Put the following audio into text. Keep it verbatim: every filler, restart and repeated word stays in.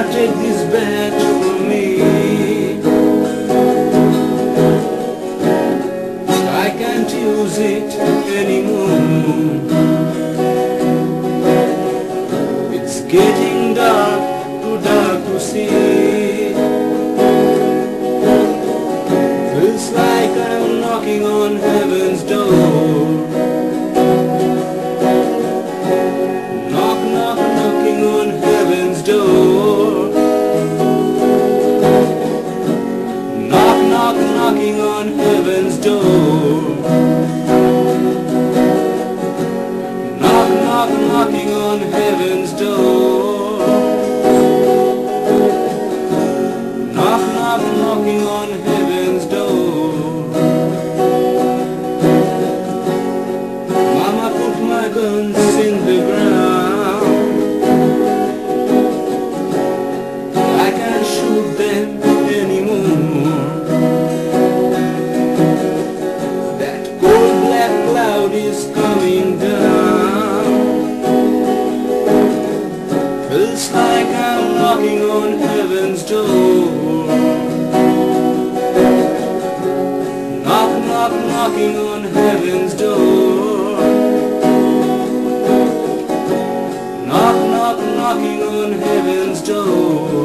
take this back from me. I can't use it anymore. It's getting dark, too dark to see. Feels like I'm knocking on heaven's door. Knock, knock, knocking on heaven's door. Knock, knock, knocking on heaven's door. Knock, knock, knocking on heaven's door. Knock, knock, knocking on heaven's door. Mama, put my guns in the ground. I can't shoot them anymore. That cold black cloud is coming down. Feels like I'm knocking on heaven's door. Knock, knock, knocking on heaven's door. Knock, knock, knocking on heaven's door.